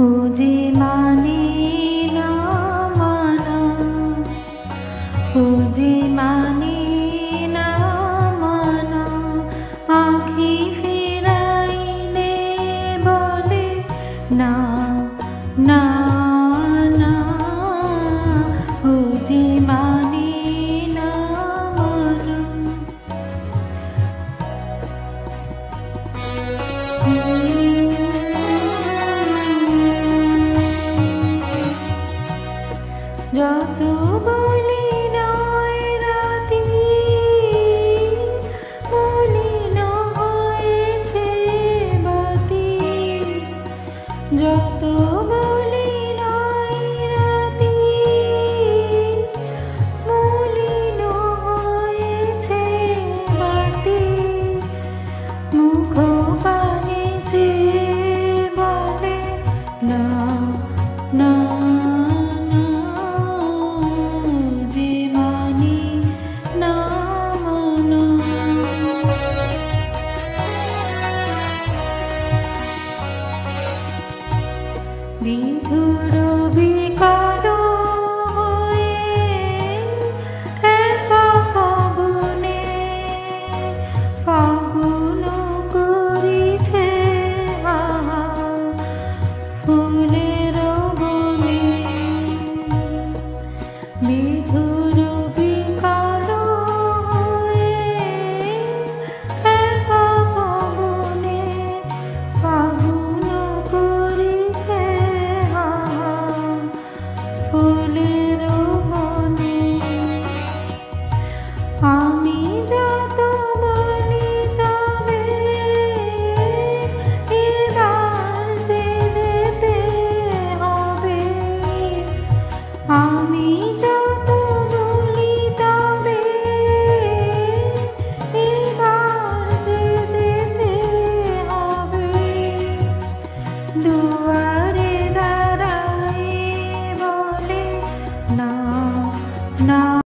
ও যে মানে না মানা, ও যে মানে না মানা, আঁখি ফিরাইলে বলে না না না, ও যে মানে না মানা। যত বলি নয় রাতি, মলিন হয়েছে বাতি। যত বলি নয় রাতি, মলিন হয়েছে বাতি। মুখ পানে যে বলে না না, বিধুর বিকার হয়ে একা ফাগুনে, ফাগুন করিছে হাহা ফুলের বনে। বিধুর বিকার হয়ে একা ফাগুনে, ফাগুন করিছে ফুলের বনে। আমি যত বলি তবে এবার যে যেতে হবে। আমি